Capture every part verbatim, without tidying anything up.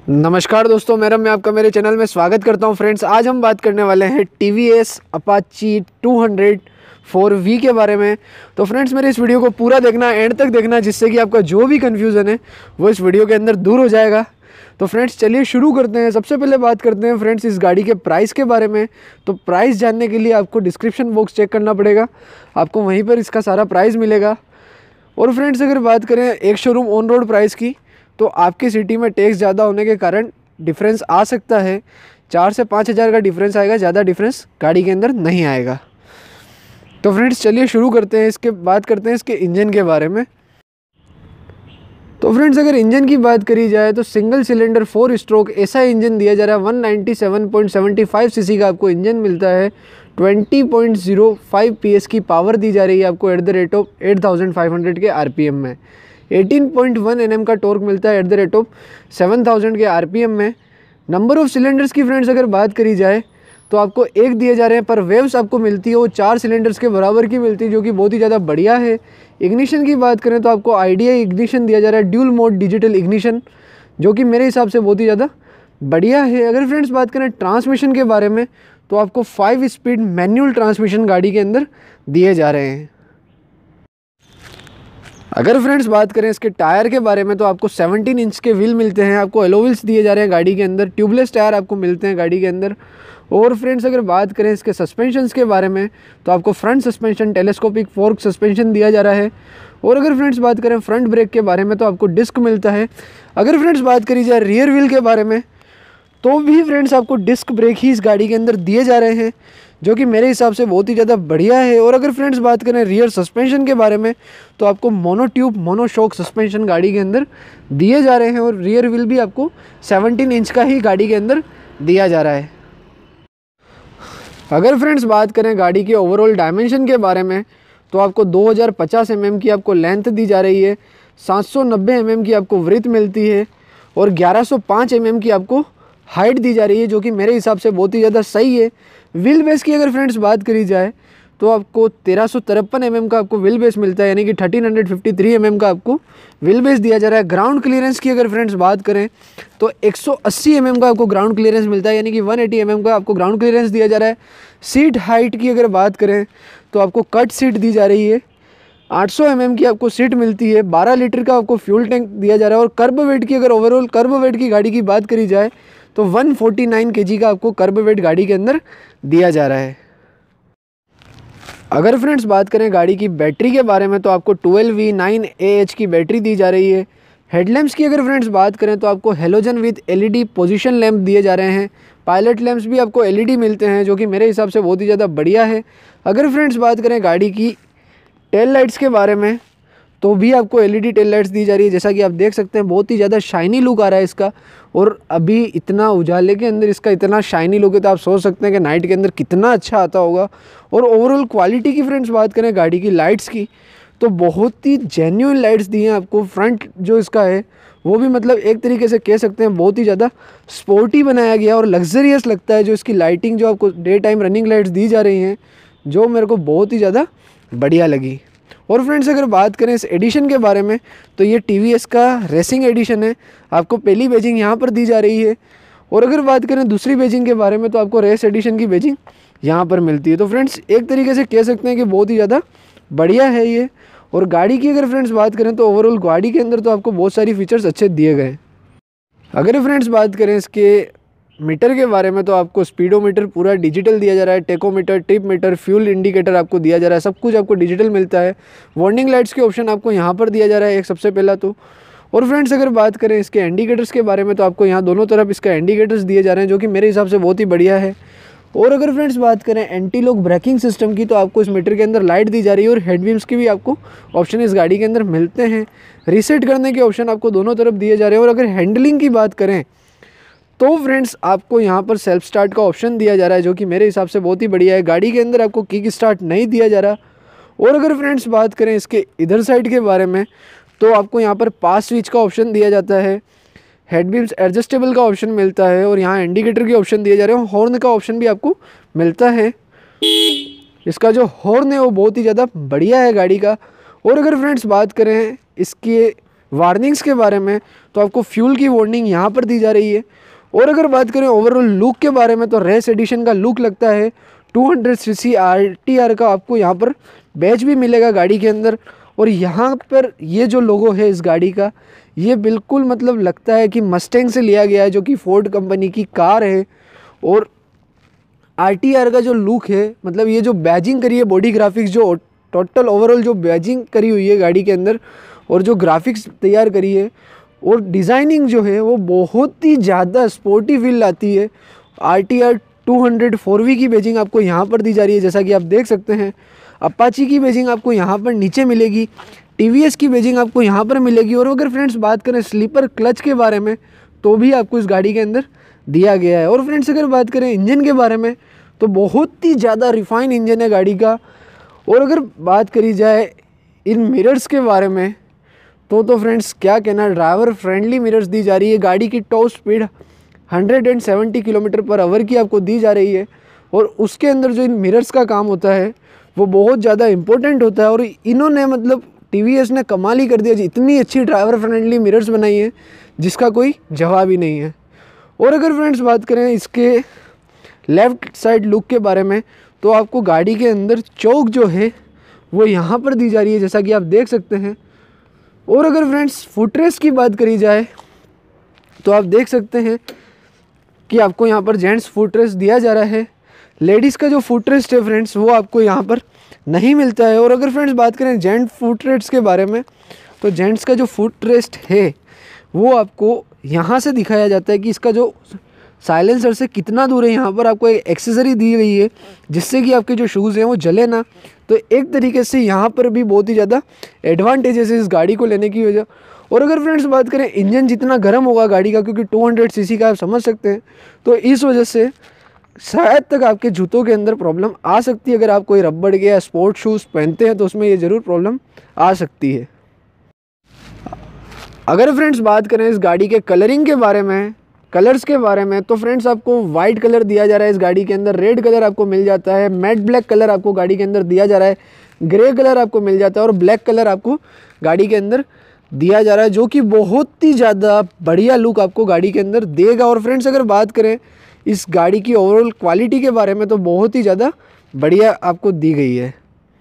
नमस्कार दोस्तों, मेरा मैं आपका मेरे चैनल में स्वागत करता हूं। फ्रेंड्स, आज हम बात करने वाले हैं T V S Apache two hundred four V के बारे में। तो फ्रेंड्स, मेरे इस वीडियो को पूरा देखना, एंड तक देखना, जिससे कि आपका जो भी कन्फ्यूज़न है वो इस वीडियो के अंदर दूर हो जाएगा। तो फ्रेंड्स, चलिए शुरू करते हैं। सबसे पहले बात करते हैं फ्रेंड्स इस गाड़ी के प्राइस के बारे में। तो प्राइस जानने के लिए आपको डिस्क्रिप्शन बॉक्स चेक करना पड़ेगा, आपको वहीं पर इसका सारा प्राइस मिलेगा। और फ्रेंड्स, अगर बात करें एक शोरूम ऑन रोड प्राइस की, तो आपकी सिटी में टैक्स ज़्यादा होने के कारण डिफरेंस आ सकता है। चार से पाँच हज़ार का डिफरेंस आएगा, ज़्यादा डिफरेंस गाड़ी के अंदर नहीं आएगा। तो फ्रेंड्स, चलिए शुरू करते हैं। इसके बात करते हैं इसके इंजन के बारे में। तो फ्रेंड्स, अगर इंजन की बात करी जाए तो सिंगल सिलेंडर फोर स्ट्रोक ऐसा इंजन दिया जा रहा है। One ninety seven point seven five CC का आपको इंजन मिलता है। Twenty point zero five PS की पावर दी जा रही है आपको at the rate of eight thousand five hundred के आरपीएम में। एटीन पॉइंट वन एनएम का टॉर्क मिलता है at the rate of seven thousand के आरपीएम में। नंबर ऑफ सिलेंडर्स की फ्रेंड्स अगर बात करी जाए तो आपको एक दिए जा रहे हैं, पर वेव्स आपको मिलती है वो चार सिलेंडर्स के बराबर की मिलती है, जो कि बहुत ही ज़्यादा बढ़िया है। इग्निशन की बात करें तो आपको आइडिया इग्निशन दिया जा रहा है, ड्यूल मोड डिजिटल इग्निशन, जो कि मेरे हिसाब से बहुत ही ज़्यादा बढ़िया है। अगर फ्रेंड्स बात करें ट्रांसमिशन के बारे में, तो आपको फाइव स्पीड मैनुअल ट्रांसमिशन गाड़ी के अंदर दिए जा रहे हैं। अगर फ्रेंड्स बात करें इसके टायर के बारे में, तो आपको सेवनटीन इंच के व्हील मिलते हैं, आपको एलो व्हील्स दिए जा रहे हैं गाड़ी के अंदर। ट्यूबलेस टायर आपको मिलते हैं गाड़ी के अंदर। और फ्रेंड्स, अगर बात करें इसके सस्पेंशंस के बारे में, तो आपको front suspension telescopic fork suspension दिया जा रहा है। और अगर फ्रेंड्स बात करें फ्रंट ब्रेक के बारे में, तो आपको डिस्क मिलता है। अगर फ्रेंड्स बात करी जाए रियर व्हील के बारे में, तो भी फ्रेंड्स आपको डिस्क ब्रेक ही इस गाड़ी के अंदर दिए जा रहे हैं, जो कि मेरे हिसाब से बहुत ही ज़्यादा बढ़िया है। और अगर फ्रेंड्स बात करें रियर सस्पेंशन के बारे में, तो आपको mono tube mono shock suspension गाड़ी के अंदर दिए जा रहे हैं। और रियर व्हील भी आपको सेवनटीन इंच का ही गाड़ी के अंदर दिया जा रहा है। अगर फ्रेंड्स बात करें गाड़ी के ओवरऑल डायमेंशन के बारे में, तो आपको दो हज़ार पचास एम एम की आपको लेंथ दी जा रही है, सात सौ नब्बे एम एम की आपको विड्थ मिलती है, और ग्यारह सौ पाँच एम एम की आपको हाइट दी जा रही है, जो कि मेरे हिसाब से बहुत ही ज़्यादा सही है। व्हील बेस की अगर फ्रेंड्स बात करी जाए, तो आपको तेरह सौ तिरपन एम एम का आपको व्हील बेस मिलता है, यानी कि thirteen hundred fifty three M M का आपको व्हील बेस दिया जा रहा है। ग्राउंड क्लियरेंस की अगर फ्रेंड्स बात करें, तो एक सौ अस्सी एम एम का आपको ग्राउंड क्लियरेंस मिलता है, यानी कि वन एटी एम एम का आपको ग्राउंड क्लियरेंस दिया जा रहा है। सीट हाइट की अगर बात करें, तो आपको कट सीट दी जा रही है, आठ सौ एम एम की आपको सीट मिलती है। बारह लीटर का आपको फ्यूल टैंक दिया जा रहा है। और कर्ब वेट की अगर ओवरऑल कर्ब वेट की गाड़ी की बात करी जाए, तो वन फोर्टी नाइन केजी का आपको कर्ब वेट गाड़ी के अंदर दिया जा रहा है। अगर फ्रेंड्स बात करें गाड़ी की बैटरी के बारे में, तो आपको twelve V nine A H की बैटरी दी जा रही है। हेडलैम्प्स की अगर फ्रेंड्स बात करें, तो आपको halogen with LED position lamp दिए जा रहे हैं। पायलट लैंप्स भी आपको एलईडी मिलते हैं, जो कि मेरे हिसाब से बहुत ही ज़्यादा बढ़िया है। अगर फ्रेंड्स बात करें गाड़ी की टेल लाइट्स के बारे में, तो भी आपको एलईडी टेल लाइट्स दी जा रही है। जैसा कि आप देख सकते हैं, बहुत ही ज़्यादा शाइनी लुक आ रहा है इसका। और अभी इतना उजाले के अंदर इसका इतना शाइनी लुक है, तो आप सोच सकते हैं कि नाइट के अंदर कितना अच्छा आता होगा। और ओवरऑल क्वालिटी की फ्रेंड्स बात करें गाड़ी की लाइट्स की, तो बहुत ही जेन्युइन लाइट्स दी हैं आपको। फ्रंट जो इसका है वो भी मतलब एक तरीके से कह सकते हैं बहुत ही ज़्यादा स्पोर्टी बनाया गया और लग्जरियस लगता है। जो इसकी लाइटिंग जो आपको डे टाइम रनिंग लाइट्स दी जा रही हैं, जो मेरे को बहुत ही ज़्यादा बढ़िया लगी। और फ्रेंड्स, अगर बात करें इस एडिशन के बारे में, तो ये टी वी एस का रेसिंग एडिशन है। आपको पहली बैजिंग यहाँ पर दी जा रही है। और अगर बात करें दूसरी बैजिंग के बारे में, तो आपको रेस एडिशन की बैजिंग यहाँ पर मिलती है। तो फ्रेंड्स, एक तरीके से कह सकते हैं कि बहुत ही ज़्यादा बढ़िया है ये। और गाड़ी की अगर फ्रेंड्स बात करें, तो ओवरऑल गाड़ी के अंदर तो आपको बहुत सारी फीचर्स अच्छे दिए गए हैं। अगर फ्रेंड्स बात करें इसके मीटर के बारे में, तो आपको स्पीडोमीटर पूरा डिजिटल दिया जा रहा है। Tachometer, trip meter, fuel indicator आपको दिया जा रहा है, सब कुछ आपको डिजिटल मिलता है। वार्निंग लाइट्स के ऑप्शन आपको यहाँ पर दिया जा रहा है एक सबसे पहला तो। और फ्रेंड्स, अगर बात करें इसके इंडिकेटर्स के बारे में, तो आपको यहाँ दोनों तरफ इसका इंडिकेटर्स दिए जा रहे हैं, जो कि मेरे हिसाब से बहुत ही बढ़िया है। और अगर फ्रेंड्स बात करें एंटी लॉक ब्रेकिंग सिस्टम की, तो आपको इस मीटर के अंदर लाइट दी जा रही है। और हेडबीम्स की भी आपको ऑप्शन इस गाड़ी के अंदर मिलते हैं। रीसेट करने के ऑप्शन आपको दोनों तरफ दिए जा रहे हैं। और अगर हैंडलिंग की बात करें, तो फ्रेंड्स आपको यहाँ पर सेल्फ स्टार्ट का ऑप्शन दिया जा रहा है, जो कि मेरे हिसाब से बहुत ही बढ़िया है। गाड़ी के अंदर आपको किक स्टार्ट नहीं दिया जा रहा। और अगर फ्रेंड्स बात करें इसके इधर साइड के बारे में, तो आपको यहाँ पर पास स्विच का ऑप्शन दिया जाता है। हेडबीम्स एडजस्टेबल का ऑप्शन मिलता है। और यहाँ इंडिकेटर के ऑप्शन दिए जा रहे हैं। हॉर्न का ऑप्शन भी आपको मिलता है। इसका जो हॉर्न है वो बहुत ही ज़्यादा बढ़िया है गाड़ी का। और अगर फ्रेंड्स बात करें इसके वार्निंग्स के बारे में तो आपको फ्यूल की वार्निंग यहाँ पर दी जा रही है। और अगर बात करें ओवरऑल लुक के बारे में तो रेस एडिशन का लुक लगता है two hundred C C R T R का आपको यहाँ पर बैच भी मिलेगा गाड़ी के अंदर। और यहाँ पर ये जो लोगो है इस गाड़ी का, ये बिल्कुल मतलब लगता है कि मस्टैंग से लिया गया है, जो कि फोर्ड कंपनी की कार है। और आर टी आर का जो लुक है, मतलब ये जो बैजिंग करी है, बॉडी ग्राफिक्स जो टोटल ओवरऑल जो बैजिंग करी हुई है गाड़ी के अंदर और जो ग्राफिक्स तैयार करी है और डिज़ाइनिंग जो है वो बहुत ही ज़्यादा स्पोर्टी फील आती है। R T R two hundred four V की बैजिंग आपको यहाँ पर दी जा रही है, जैसा कि आप देख सकते हैं। अपाची की बैजिंग आपको यहाँ पर नीचे मिलेगी, टी वी एस की बैजिंग आपको यहाँ पर मिलेगी। और अगर फ्रेंड्स बात करें स्लीपर क्लच के बारे में तो भी आपको इस गाड़ी के अंदर दिया गया है। और फ्रेंड्स अगर बात करें इंजन के बारे में तो बहुत ही ज़्यादा रिफाइन इंजन है गाड़ी का। और अगर बात करी जाए इन मिरर्स के बारे में तो तो फ्रेंड्स क्या कहना, ड्राइवर फ्रेंडली मिरर्स दी जा रही है। गाड़ी की top speed one seventy kilometre per hour की आपको दी जा रही है। और उसके अंदर जो इन मिरर्स का काम होता है वो बहुत ज़्यादा इम्पोर्टेंट होता है। और इन्होंने मतलब टी वी एस ने कमाल ही कर दिया, इतनी अच्छी ड्राइवर फ्रेंडली मिरर्स बनाई है जिसका कोई जवाब ही नहीं है। और अगर फ्रेंड्स बात करें इसके लेफ़्ट साइड लुक के बारे में तो आपको गाड़ी के अंदर चौक जो है वो यहाँ पर दी जा रही है, जैसा कि आप देख सकते हैं। और अगर फ्रेंड्स फुटरेस्ट की बात करी जाए तो आप देख सकते हैं कि आपको यहाँ पर जेंट्स फुटरेस्ट दिया जा रहा है। लेडीज़ का जो फुटरेस्ट है फ्रेंड्स वो आपको यहाँ पर नहीं मिलता है। और अगर फ्रेंड्स बात करें जेंट फुटरेस्ट के बारे में तो जेंट्स का जो फुटरेस्ट है वो आपको यहाँ से दिखाया जाता है कि इसका जो साइलेंसर से कितना दूर है। यहाँ पर आपको एक एक्सेसरी दी गई है जिससे कि आपके जो शूज़ हैं वो जले ना। तो एक तरीके से यहाँ पर भी बहुत ही ज़्यादा एडवांटेजेस है इस गाड़ी को लेने की वजह। और अगर फ्रेंड्स बात करें इंजन जितना गर्म होगा गाड़ी का, क्योंकि टू हंड्रेड सी सी का आप समझ सकते हैं, तो इस वजह से शायद तक आपके जूतों के अंदर प्रॉब्लम आ सकती है। अगर आप कोई रबड़ के या स्पोर्ट शूज़ पहनते हैं तो उसमें ये ज़रूर प्रॉब्लम आ सकती है। अगर फ्रेंड्स बात करें इस गाड़ी के कलरिंग के बारे में, कलर्स के बारे में तो फ्रेंड्स आपको वाइट कलर दिया जा रहा है इस गाड़ी के अंदर, रेड कलर आपको मिल जाता है, मैट ब्लैक कलर आपको गाड़ी के अंदर दिया जा रहा है, ग्रे कलर आपको मिल जाता है और ब्लैक कलर आपको गाड़ी के अंदर दिया जा रहा है, जो कि बहुत ही ज़्यादा बढ़िया लुक आपको गाड़ी के अंदर देगा। और फ्रेंड्स अगर बात करें इस गाड़ी की ओवरऑल क्वालिटी के बारे में तो बहुत ही ज़्यादा बढ़िया आपको दी गई है।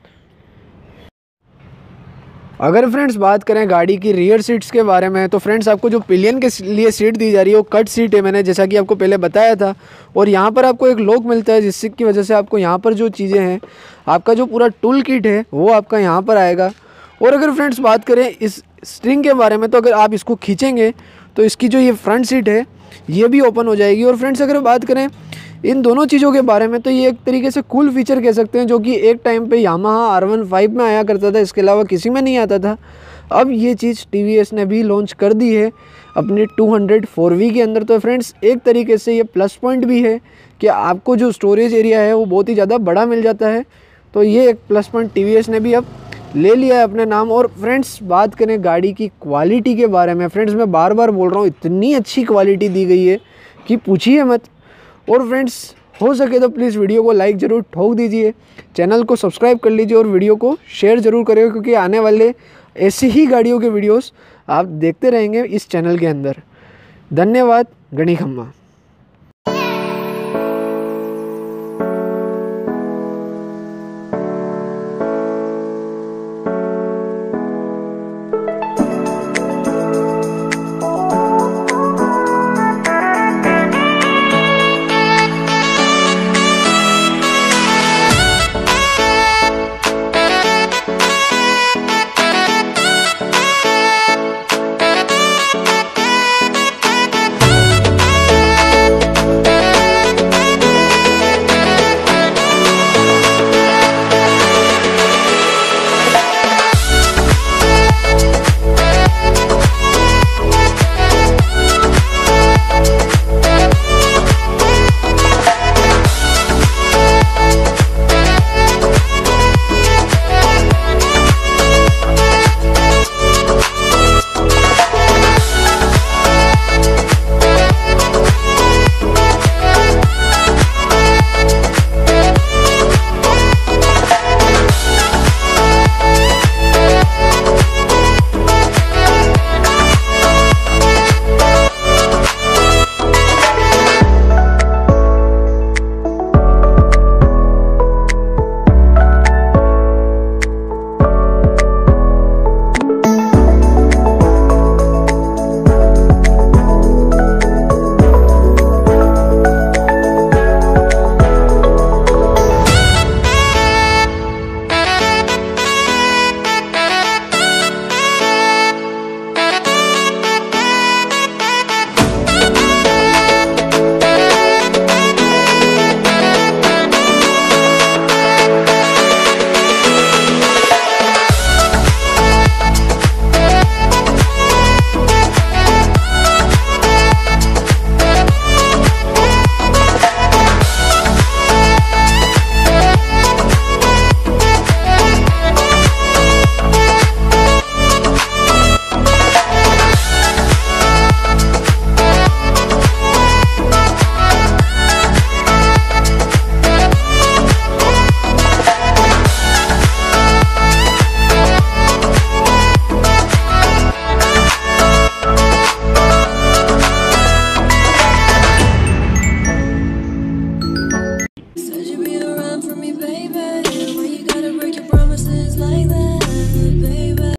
अगर फ्रेंड्स बात करें गाड़ी की रियर सीट्स के बारे में तो फ्रेंड्स आपको जो पिलियन के लिए सीट दी जा रही है वो कट सीट है, मैंने जैसा कि आपको पहले बताया था। और यहाँ पर आपको एक लॉक मिलता है जिससे की वजह से आपको यहाँ पर जो चीज़ें हैं, आपका जो पूरा टूल किट है वो आपका यहाँ पर आएगा। और अगर फ्रेंड्स बात करें इस स्ट्रिंग के बारे में तो अगर आप इसको खींचेंगे तो इसकी जो ये फ्रंट सीट है ये भी ओपन हो जाएगी। और फ्रेंड्स अगर बात करें इन दोनों चीज़ों के बारे में तो ये एक तरीके से कूल फीचर कह सकते हैं, जो कि एक टाइम पे यामाहा आर वन फाइव में आया करता था, इसके अलावा किसी में नहीं आता था। अब ये चीज़ टी वी एस ने भी लॉन्च कर दी है अपने टू हंड्रेड फोर वी के अंदर। तो फ्रेंड्स एक तरीके से ये प्लस पॉइंट भी है कि आपको जो स्टोरेज एरिया है वो बहुत ही ज़्यादा बड़ा मिल जाता है। तो ये एक plus point T V S ने भी अब ले लिया है अपने नाम। और फ्रेंड्स बात करें गाड़ी की क्वालिटी के बारे में, फ्रेंड्स मैं बार बार बोल रहा हूँ इतनी अच्छी क्वालिटी दी गई है कि पूछिए मत। और फ्रेंड्स हो सके तो प्लीज़ वीडियो को लाइक ज़रूर ठोक दीजिए, चैनल को सब्सक्राइब कर लीजिए और वीडियो को शेयर ज़रूर करिए, क्योंकि आने वाले ऐसी ही गाड़ियों के वीडियोस आप देखते रहेंगे इस चैनल के अंदर। धन्यवाद। गणी खम्मा।